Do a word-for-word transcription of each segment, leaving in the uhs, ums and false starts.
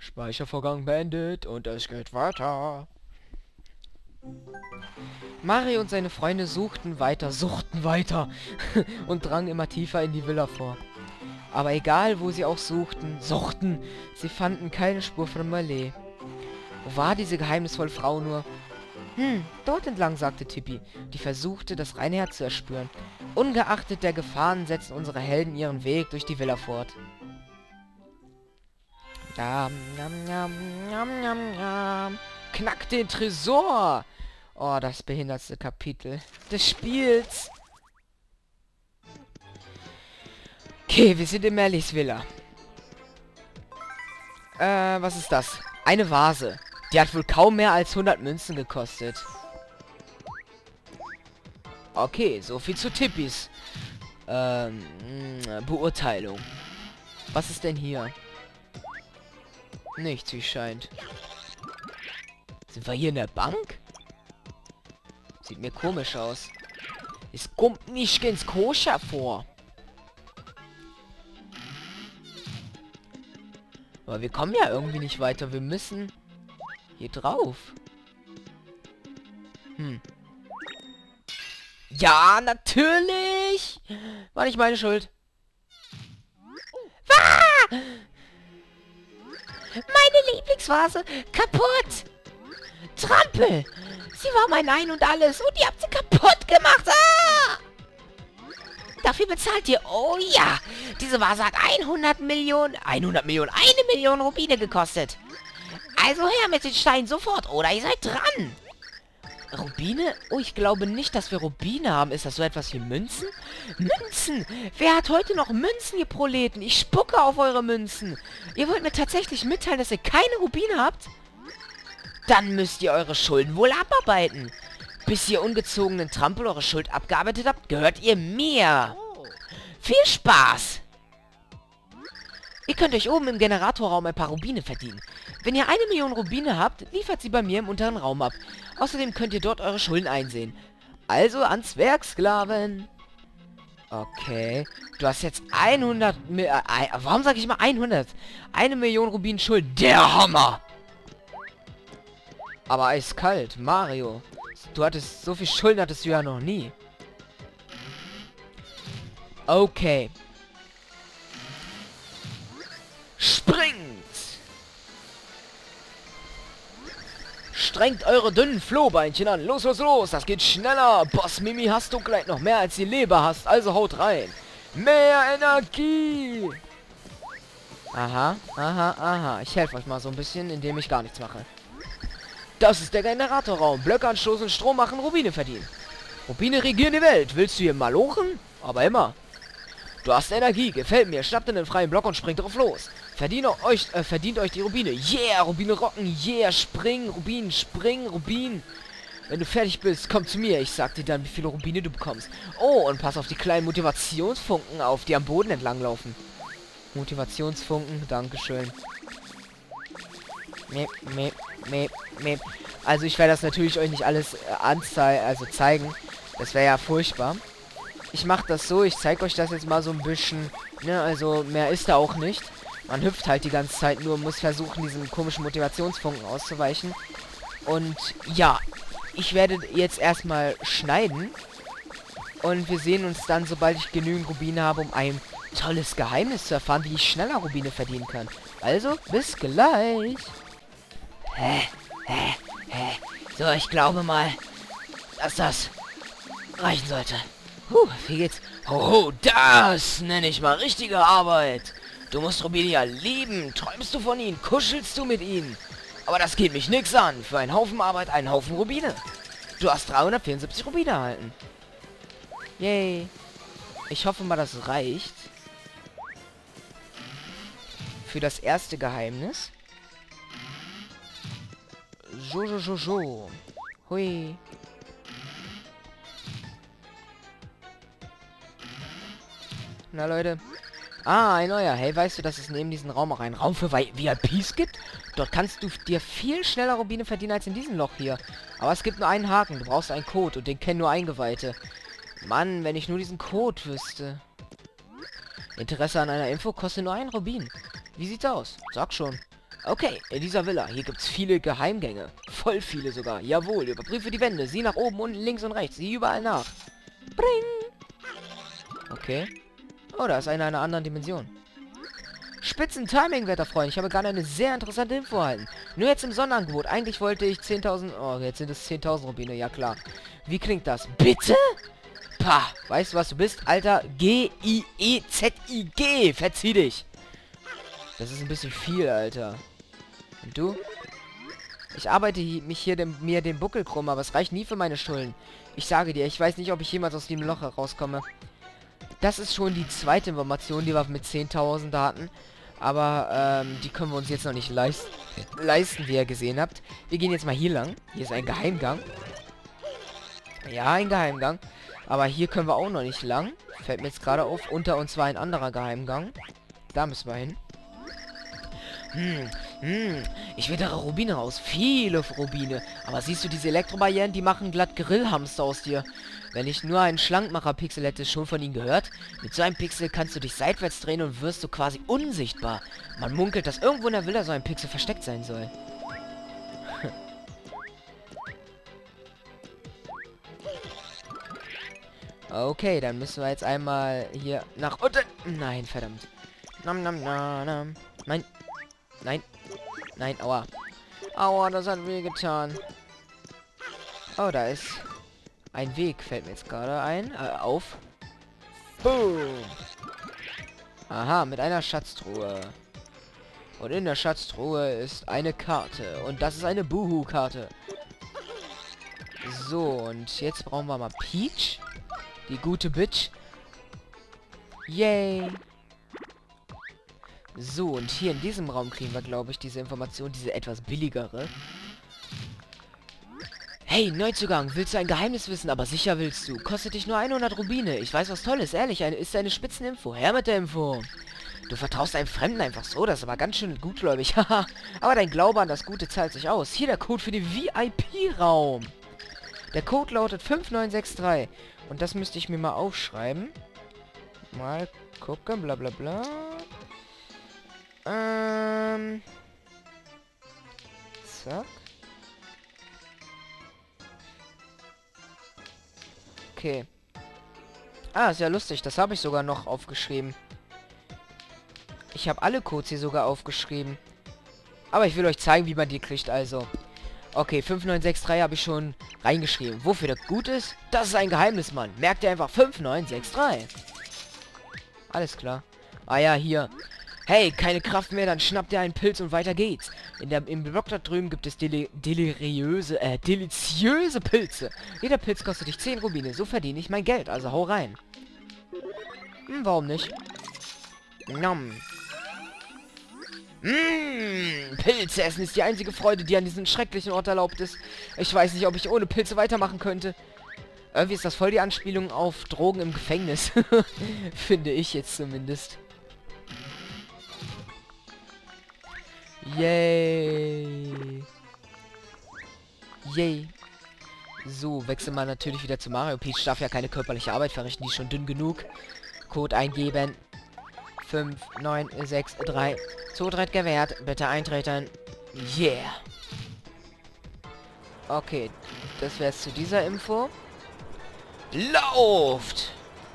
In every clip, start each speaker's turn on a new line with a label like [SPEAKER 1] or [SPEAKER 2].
[SPEAKER 1] Speichervorgang beendet und es geht weiter. Mario und seine Freunde suchten weiter, suchten weiter und drangen immer tiefer in die Villa vor. Aber egal, wo sie auch suchten, suchten, sie fanden keine Spur von Marley. Wo war diese geheimnisvolle Frau nur? Hm, dort entlang, sagte Tippi, die versuchte, das reine Herz zu erspüren. Ungeachtet der Gefahren setzten unsere Helden ihren Weg durch die Villa fort. Jam, jam, jam, jam, jam, jam. Knack den Tresor! Oh, das behindertste Kapitel des Spiels. Okay, wir sind in Merlis Villa. Äh, was ist das? Eine Vase. Die hat wohl kaum mehr als hundert Münzen gekostet. Okay, so viel zu Tippis ähm, Beurteilung. Was ist denn hier? Nichts, wie scheint. Sind wir hier in der Bank? Sieht mir komisch aus. Es kommt nicht ganz koscher vor. Aber wir kommen ja irgendwie nicht weiter. Wir müssen hier drauf. Hm. Ja, natürlich! War nicht meine Schuld. Ah! Meine Lieblingsvase kaputt! Trampel! Sie war mein Ein und Alles und ihr habt sie kaputt gemacht! Ah! Dafür bezahlt ihr... Oh ja! Diese Vase hat hundert Millionen... hundert Millionen... eine Million Rubine gekostet! Also her mit den Steinen sofort, oder ihr seid dran! Rubine? Oh, ich glaube nicht, dass wir Rubine haben. Ist das so etwas wie Münzen? Münzen! Wer hat heute noch Münzen, ihr Proleten? Ich spucke auf eure Münzen! Ihr wollt mir tatsächlich mitteilen, dass ihr keine Rubine habt? Dann müsst ihr eure Schulden wohl abarbeiten. Bis ihr ungezogenen Trampel eure Schuld abgearbeitet habt, gehört ihr mir. Viel Spaß! Ihr könnt euch oben im Generatorraum ein paar Rubine verdienen. Wenn ihr eine Million Rubine habt, liefert sie bei mir im unteren Raum ab. Außerdem könnt ihr dort eure Schulden einsehen. Also ans Werk, Sklaven. Okay. Du hast jetzt hundert... Äh, warum sage ich mal hundert? Eine Million Rubinen Schulden. Der Hammer! Aber eiskalt. Mario. Du hattest... So viel Schulden hattest du ja noch nie. Okay. Springt! Strengt eure dünnen Flohbeinchen an. Los, los, los. Das geht schneller. Boss Mimi, hast du gleich noch mehr als die Leber hast. Also haut rein. Mehr Energie. Aha, aha, aha. Ich helfe euch mal so ein bisschen, indem ich gar nichts mache. Das ist der Generatorraum. Blöcke anstoßen, Strom machen, Rubine verdienen. Rubine regieren die Welt. Willst du hier malochen? Aber immer. Du hast Energie, gefällt mir. Schnappt in den freien Block und springt drauf los. Verdient euch, äh, verdient euch die Rubine. Yeah, Rubine rocken. Yeah, spring, Rubin, spring, Rubin. Wenn du fertig bist, komm zu mir. Ich sag dir dann, wie viele Rubine du bekommst. Oh, und pass auf die kleinen Motivationsfunken auf, die am Boden entlang laufen. Motivationsfunken, dankeschön. Mep, mep, mep, mep. Also ich werde das natürlich euch nicht alles äh, anzeigen, also zeigen. Das wäre ja furchtbar. Ich mache das so, ich zeige euch das jetzt mal so ein bisschen, ne, also mehr ist da auch nicht. Man hüpft halt die ganze Zeit nur, muss versuchen, diesen komischen Motivationsfunken auszuweichen. Und ja, ich werde jetzt erstmal schneiden. Und wir sehen uns dann, sobald ich genügend Rubine habe, um ein tolles Geheimnis zu erfahren, wie ich schneller Rubine verdienen kann. Also, bis gleich. Hä, hä, hä. So, ich glaube mal, dass das reichen sollte. Huh, wie geht's? Oh, das nenne ich mal richtige Arbeit. Du musst Rubine ja lieben. Träumst du von ihnen? Kuschelst du mit ihnen? Aber das geht mich nix an. Für einen Haufen Arbeit einen Haufen Rubine. Du hast dreihundertvierundsiebzig Rubine erhalten. Yay. Ich hoffe mal, das reicht. Für das erste Geheimnis. Jo, jo, jo, jo. Hui. Na, Leute. Ah, ein neuer. Hey, weißt du, dass es neben diesem Raum auch einen Raum für V I Ps gibt? Dort kannst du dir viel schneller Rubine verdienen als in diesem Loch hier. Aber es gibt nur einen Haken. Du brauchst einen Code und den kennen nur Eingeweihte. Mann, wenn ich nur diesen Code wüsste. Interesse an einer Info kostet nur einen Rubin. Wie sieht's aus? Sag schon.
[SPEAKER 2] Okay, in dieser Villa. Hier gibt's viele Geheimgänge. Voll viele sogar. Jawohl, überprüfe die Wände. Sieh nach oben, unten, links und rechts. Sieh überall nach. Bring! Okay. Oh, da ist einer in einer anderen Dimension. Spitzen-Timing, Wetterfreund. Ich habe gerade eine sehr interessante Info erhalten. Nur jetzt im Sonderangebot. Eigentlich wollte ich zehntausend... Oh, jetzt sind es zehntausend Rubine. Ja, klar. Wie klingt das? Bitte? Pah. Weißt du, was du bist? Alter, G I E Z I G. Verzieh dich. Das ist ein bisschen viel, Alter. Und du? Ich arbeite hi mich hier dem, mir den Buckel krumm, aber es reicht nie für meine Schulden. Ich sage dir, ich weiß nicht, ob ich jemals aus dem Loch herauskomme. Das ist schon die zweite Information, die wir mit zehntausend hatten. Aber, ähm, die können wir uns jetzt noch nicht leist leisten, wie ihr gesehen habt. Wir gehen jetzt mal hier lang. Hier ist ein Geheimgang. Ja, ein Geheimgang. Aber hier können wir auch noch nicht lang. Fällt mir jetzt gerade auf. Unter uns war ein anderer Geheimgang. Da müssen wir hin. Hm, hm. Ich wittere Rubine raus. Viele Rubine. Aber siehst du diese Elektrobarrieren? Die machen glatt Grillhamster aus dir. Wenn ich nur einen Schlankmacher-Pixel hätte, schon von ihnen gehört. Mit so einem Pixel kannst du dich seitwärts drehen und wirst du quasi unsichtbar. Man munkelt, dass irgendwo in der Villa so ein Pixel versteckt sein soll. Okay, dann müssen wir jetzt einmal hier nach unten. Nein, verdammt. Nam, nam, nam, nam. Nein. Nein. Nein, aua. Aua, das hat weh getan. Oh, da ist ein Weg, fällt mir jetzt gerade ein. Äh, auf. Boom. Aha, mit einer Schatztruhe. Und in der Schatztruhe ist eine Karte. Und das ist eine Buhu-Karte. So, und jetzt brauchen wir mal Peach. Die gute Bitch. Yay. So, und hier in diesem Raum kriegen wir, glaube ich, diese Information, diese etwas billigere. Hey, Neuzugang, willst du ein Geheimnis wissen? Aber sicher willst du. Kostet dich nur hundert Rubine. Ich weiß was Tolles, ehrlich, eine, ist eine Spitzeninfo. Her mit der Info. Du vertraust einem Fremden einfach so, das ist aber ganz schön gutgläubig. Haha, aber dein Glaube an das Gute zahlt sich aus. Hier der Code für den V I P-Raum. Der Code lautet fünf neun sechs drei. Und das müsste ich mir mal aufschreiben. Mal gucken, bla bla bla. Ähm. Zack. Okay. Ah, ist ja lustig. Das habe ich sogar noch aufgeschrieben. Ich habe alle Codes hier sogar aufgeschrieben. Aber ich will euch zeigen, wie man die kriegt, also. Okay, fünf neun sechs drei habe ich schon reingeschrieben. Wofür das gut ist? Das ist ein Geheimnis, Mann. Merkt ihr einfach fünf neun sechs drei. Alles klar. Ah ja, hier. Hey, keine Kraft mehr, dann schnappt ihr einen Pilz und weiter geht's. In der, im Block da drüben gibt es deli deliriöse, äh, deliziöse Pilze. Jeder Pilz kostet dich zehn Rubine. So verdiene ich mein Geld, also hau rein. Hm, warum nicht? Nom. Mmh, Pilze essen ist die einzige Freude, die an diesem schrecklichen Ort erlaubt ist. Ich weiß nicht, ob ich ohne Pilze weitermachen könnte. Irgendwie ist das voll die Anspielung auf Drogen im Gefängnis. Finde ich jetzt zumindest. Yay. Yay. So, wechseln wir natürlich wieder zu Mario. Peach darf ja keine körperliche Arbeit verrichten, die ist schon dünn genug. Code eingeben. fünf neun sechs drei. Zutritt gewährt. Bitte eintreten. Yeah. Okay, das wäre es zu dieser Info. Lauft!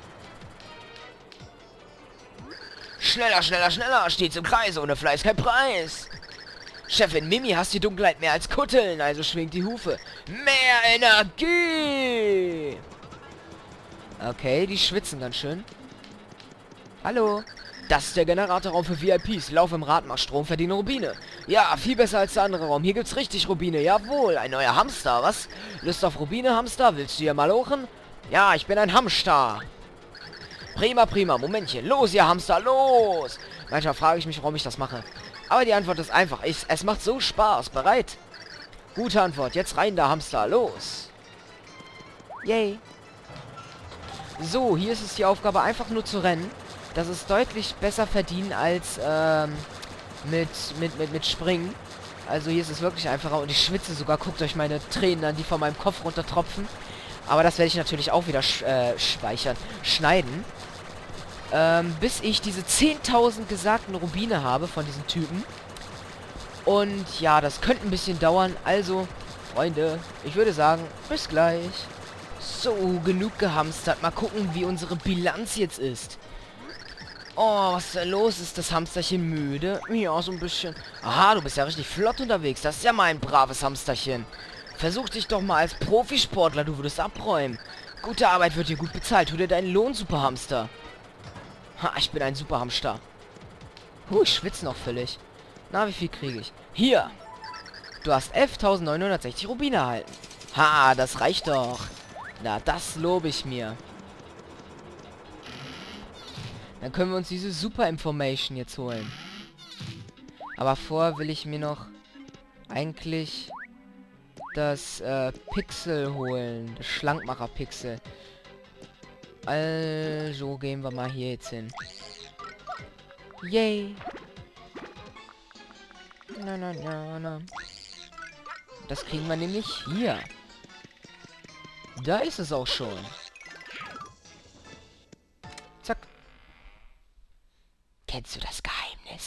[SPEAKER 2] Schneller, schneller, schneller! Stets im Kreis, ohne Fleiß kein Preis! Chefin Mimi, hast die Dunkelheit mehr als Kutteln, also schwingt die Hufe. Mehr Energie! Okay, die schwitzen ganz schön. Hallo? Das ist der Generatorraum für V I Ps. Lauf im Rad, mach Strom, verdiene Rubine. Ja, viel besser als der andere Raum. Hier gibt's richtig Rubine. Jawohl, ein neuer Hamster, was? Lust auf Rubine, Hamster? Willst du hier mal lochen? Ja, ich bin ein Hamster. Prima, prima. Momentchen. Los, ihr Hamster, los! Manchmal frage ich mich, warum ich das mache. Aber die Antwort ist einfach. Ich, es macht so Spaß. Bereit? Gute Antwort. Jetzt rein, der Hamster. Los! Yay. So, hier ist es die Aufgabe, einfach nur zu rennen. Das ist deutlich besser verdienen als ähm, mit, mit, mit, mit Springen. Also hier ist es wirklich einfacher und ich schwitze sogar. Guckt euch meine Tränen an, die von meinem Kopf runtertropfen. Aber das werde ich natürlich auch wieder sch äh, speichern, schneiden. Ähm, bis ich diese zehntausend gesagten Rubine habe von diesen Typen. Und ja, das könnte ein bisschen dauern. Also, Freunde, ich würde sagen, bis gleich. So, genug gehamstert. Mal gucken, wie unsere Bilanz jetzt ist. Oh, was ist da los? Ist das Hamsterchen müde? Ja, so ein bisschen. Aha, du bist ja richtig flott unterwegs. Das ist ja mein braves Hamsterchen. Versuch dich doch mal als Profisportler. Du würdest abräumen. Gute Arbeit wird dir gut bezahlt. Tu dir deinen Lohn, Superhamster. Ha, ich bin ein Superhamster. Huh, ich schwitze noch völlig. Na, wie viel kriege ich? Hier. Du hast elftausendneunhundertsechzig Rubine erhalten. Ha, das reicht doch. Na, das lobe ich mir. Dann können wir uns diese Super Information jetzt holen. Aber vorher will ich mir noch eigentlich das äh, Pixel holen. Das Schlankmacher-Pixel. Also gehen wir mal hier jetzt hin. Yay. Na, na, na, na. Das kriegen wir nämlich hier. Da ist es auch schon. Zack. Kennst du das Geheimnis?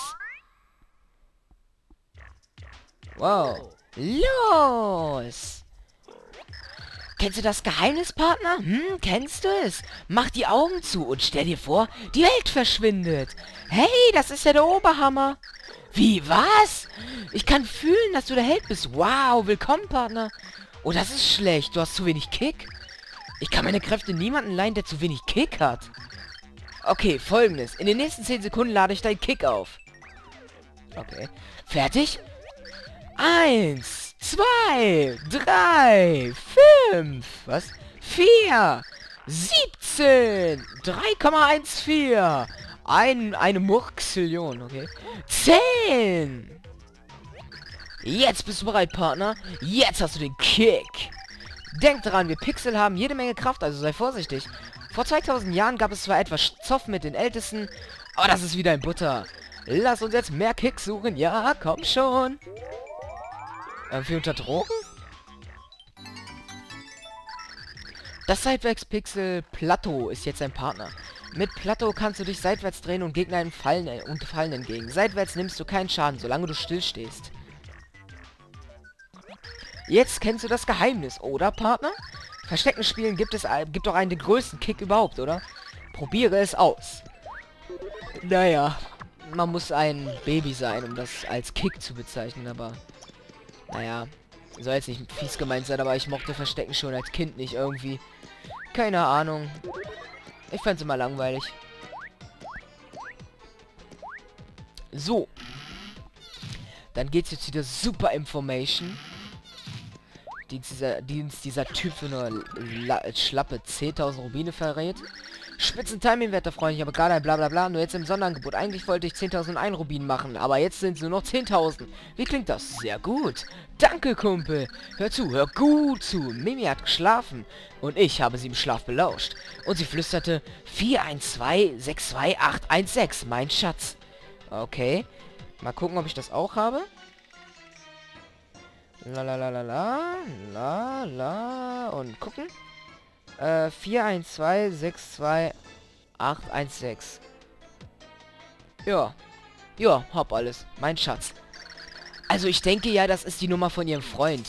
[SPEAKER 2] Wow. Los! Kennst du das Geheimnis, Partner? Hm, kennst du es? Mach die Augen zu und stell dir vor, die Welt verschwindet. Hey, das ist ja der Oberhammer. Wie, was? Ich kann fühlen, dass du der Held bist. Wow, willkommen, Partner. Oh, das ist schlecht. Du hast zu wenig Kick. Ich kann meine Kräfte niemanden leihen, der zu wenig Kick hat. Okay, folgendes. In den nächsten zehn Sekunden lade ich deinen Kick auf. Okay. Fertig? Eins, zwei, drei, fünf, was? Vier, siebzehn, drei Komma vierzehn, ein, eine Murksillion, okay. Zehn. Jetzt bist du bereit, Partner. Jetzt hast du den Kick. Denk dran, wir Pixel haben jede Menge Kraft, also sei vorsichtig. Vor zweitausend Jahren gab es zwar etwas Zoff mit den Ältesten, aber das ist wieder in Butter. Lass uns jetzt mehr Kicks suchen. Ja, komm schon. Äh, für unter Drogen? Das Seitwärtspixel Plateau ist jetzt ein Partner. Mit Plateau kannst du dich seitwärts drehen und Gegner im Fallen, äh, und Fallen entgegen. Seitwärts nimmst du keinen Schaden, solange du still stehst. Jetzt kennst du das Geheimnis, oder, Partner? Verstecken spielen gibt es äh, gibt doch einen den größten Kick überhaupt, oder? Probiere es aus. Naja, man muss ein Baby sein, um das als Kick zu bezeichnen, aber... Naja, soll jetzt nicht fies gemeint sein, aber ich mochte Verstecken schon als Kind nicht irgendwie. Keine Ahnung. Ich fand's immer langweilig. So. Dann geht's jetzt wieder Super Information. Die dieser, die uns dieser Typ für eine La schlappe zehntausend Rubine verrät. Spitzen-Timing-Werte, Freunde. Ich habe gerade ein Blablabla. Nur jetzt im Sonderangebot. Eigentlich wollte ich zehntausend Rubinen machen. Aber jetzt sind es nur noch zehntausend. Wie klingt das? Sehr gut. Danke, Kumpel. Hör zu, hör gut zu. Mimi hat geschlafen. Und ich habe sie im Schlaf belauscht. Und sie flüsterte vier eins zwei sechs zwei acht eins sechs. Mein Schatz. Okay. Mal gucken, ob ich das auch habe. La la la la la. La la. Und gucken. Äh, vier eins zwei sechs zwei acht eins sechs. Ja. Ja, hab alles. Mein Schatz. Also ich denke ja, das ist die Nummer von ihrem Freund.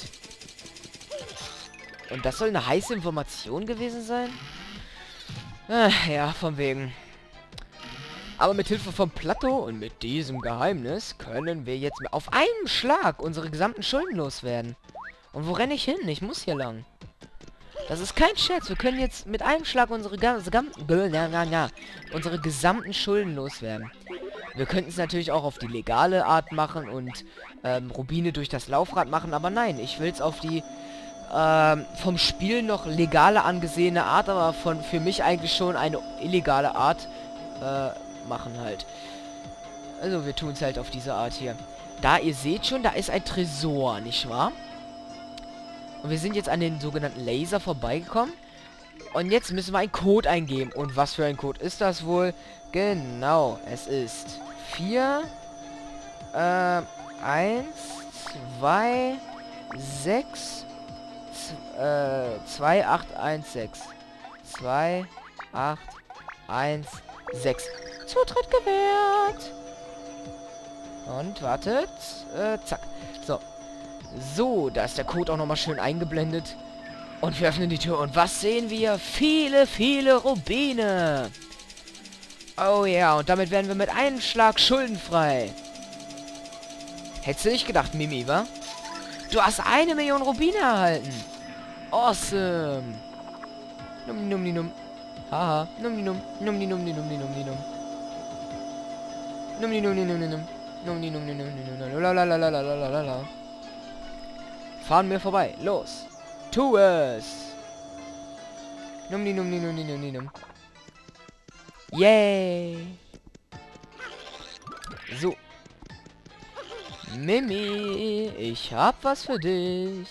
[SPEAKER 2] Und das soll eine heiße Information gewesen sein? Ach, ja, von wegen. Aber mit Hilfe von Plateau und mit diesem Geheimnis können wir jetzt auf einen Schlag unsere gesamten Schulden loswerden. Und wo renne ich hin? Ich muss hier lang. Das ist kein Scherz. Wir können jetzt mit einem Schlag unsere, unsere gesamten Schulden loswerden. Wir könnten es natürlich auch auf die legale Art machen und ähm, Rubine durch das Laufrad machen. Aber nein, ich will es auf die ähm, vom Spiel noch legale angesehene Art, aber von für mich eigentlich schon eine illegale Art äh, machen halt. Also wir tun es halt auf diese Art hier. Da, ihr seht schon, da ist ein Tresor, nicht wahr? Und wir sind jetzt an den sogenannten Laser vorbeigekommen. Und jetzt müssen wir einen Code eingeben. Und was für ein Code ist das wohl? Genau, es ist vier, äh, eins, zwei, sechs, äh, zwei, acht, eins, sechs. zwei, acht, eins, sechs. Zutritt gewährt. Und wartet. Äh, zack. So. So, da ist der Code auch nochmal schön eingeblendet. Und wir öffnen die Tür. Und was sehen wir? Viele, viele Rubine. Oh ja, und damit werden wir mit einem Schlag schuldenfrei. Hättest du nicht gedacht, Mimi, wa? Du hast eine Million Rubine erhalten. Awesome. Numni numni num. Haha. Numni num. Numni numni numni numni num. Numni numni numni num. Numni numni numni num. Lalalalalalala. Fahren wir vorbei. Los. Tu es. Numni numni numni numni num. Yay. So. Mimi, ich hab was für dich.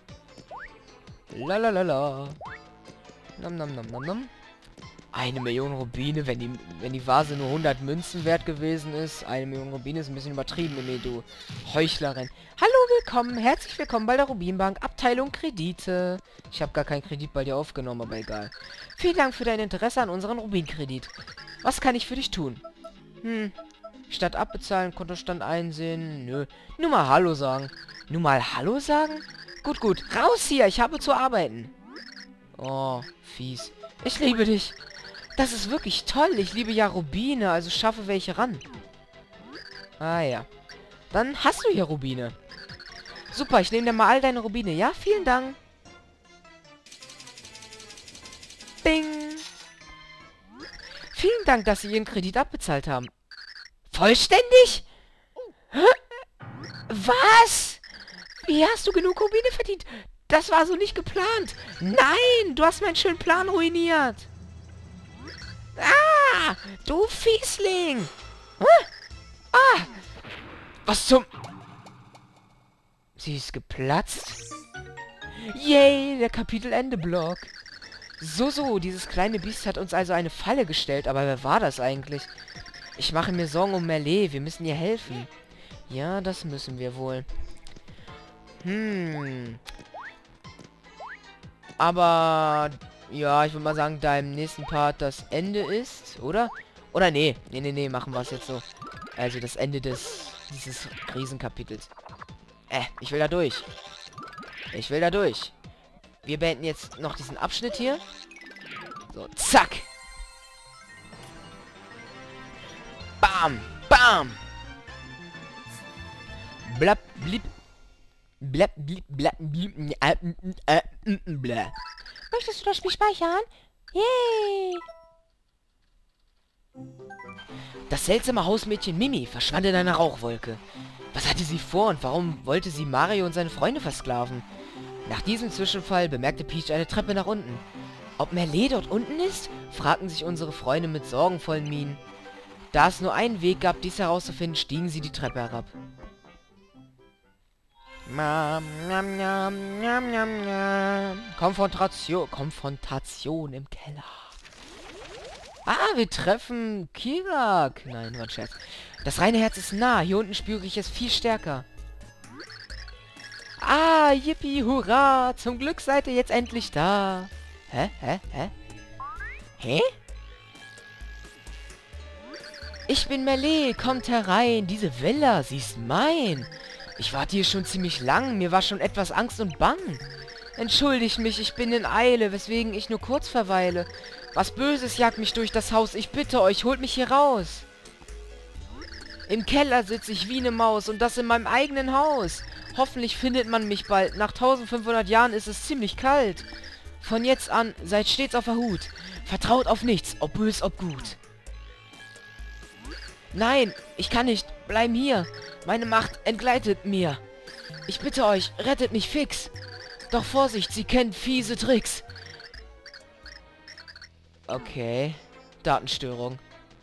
[SPEAKER 2] Lalalala. Nam nam nam nam nam. Eine Million Rubine, wenn die, wenn die Vase nur hundert Münzen wert gewesen ist. Eine Million Rubine ist ein bisschen übertrieben, Mimi, du Heuchlerin. Hallo, willkommen, herzlich willkommen bei der Rubinbank, Abteilung Kredite. Ich habe gar keinen Kredit bei dir aufgenommen, aber egal. Vielen Dank für dein Interesse an unserem Rubinkredit. Was kann ich für dich tun? Hm, statt abbezahlen, Kontostand einsehen, nö. Nur mal Hallo sagen. Nur mal Hallo sagen? Gut, gut, raus hier, ich habe zu arbeiten. Oh, fies. Ich liebe dich. Das ist wirklich toll. Ich liebe ja Rubine, also schaffe welche ran. Ah ja. Dann hast du hier Rubine. Super, ich nehme dir mal all deine Rubine. Ja, vielen Dank. Bing. Vielen Dank, dass Sie Ihren Kredit abbezahlt haben. Vollständig? Hä? Was? Wie hast du genug Rubine verdient? Das war so nicht geplant. Nein, du hast meinen schönen Plan ruiniert. Ah, du Fiesling. Ah, ah. Was zum... Sie ist geplatzt. Yay, der Kapitelende-Block. So, so, dieses kleine Biest hat uns also eine Falle gestellt. Aber wer war das eigentlich? Ich mache mir Sorgen um Merle. Wir müssen ihr helfen. Ja, das müssen wir wohl. Hm... Aber, ja, ich würde mal sagen, da im nächsten Part das Ende ist, oder? Oder nee, nee, nee, nee, machen wir es jetzt so. Also das Ende des, dieses Riesenkapitels. Äh, ich will da durch. Ich will da durch. Wir beenden jetzt noch diesen Abschnitt hier. So, zack. Bam, bam. Blab, blib. Blab, blib, blab, blib, äh, äh, äh, blä. Möchtest du das Spiel speichern? Yay! Das seltsame Hausmädchen Mimi verschwand in einer Rauchwolke. Was hatte sie vor und warum wollte sie Mario und seine Freunde versklaven? Nach diesem Zwischenfall bemerkte Peach eine Treppe nach unten. Ob Merle dort unten ist? Fragten sich unsere Freunde mit sorgenvollen Mienen. Da es nur einen Weg gab, dies herauszufinden, stiegen sie die Treppe herab. Konfrontation, Konfrontation im Keller. Ah, wir treffen Kirak. Nein, nur ein Scherz. Das reine Herz ist nah. Hier unten spüre ich es viel stärker. Ah, yippie, hurra. Zum Glück seid ihr jetzt endlich da. Hä? Hä? Hä? Hä? Ich bin Merle. Kommt herein. Diese Villa, sie ist mein. Ich warte hier schon ziemlich lang. Mir war schon etwas Angst und Bang. Entschuldigt mich, ich bin in Eile, weswegen ich nur kurz verweile. Was Böses jagt mich durch das Haus. Ich bitte euch, holt mich hier raus. Im Keller sitze ich wie eine Maus und das in meinem eigenen Haus. Hoffentlich findet man mich bald. Nach eintausendfünfhundert Jahren ist es ziemlich kalt. Von jetzt an, seid stets auf der Hut. Vertraut auf nichts, ob bös, ob gut. Nein, ich kann nicht. Bleiben hier. Meine Macht entgleitet mir. Ich bitte euch, rettet mich fix. Doch Vorsicht, sie kennt fiese Tricks. Okay. Datenstörung.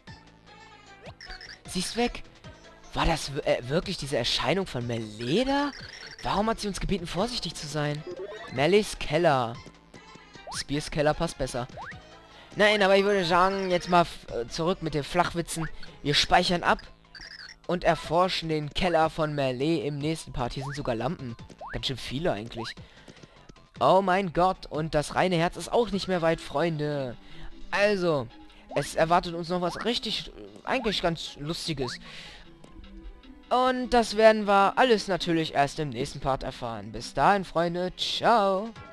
[SPEAKER 2] Sie ist weg. War das äh, wirklich diese Erscheinung von Merle? Warum hat sie uns gebeten, vorsichtig zu sein? Merles Keller. Spears Keller passt besser. Nein, aber ich würde sagen, jetzt mal äh, zurück mit den Flachwitzen. Wir speichern ab und erforschen den Keller von Merle im nächsten Part. Hier sind sogar Lampen. Ganz schön viele eigentlich. Oh mein Gott, und das reine Herz ist auch nicht mehr weit, Freunde. Also, es erwartet uns noch was richtig, eigentlich ganz Lustiges. Und das werden wir alles natürlich erst im nächsten Part erfahren. Bis dahin, Freunde. Ciao.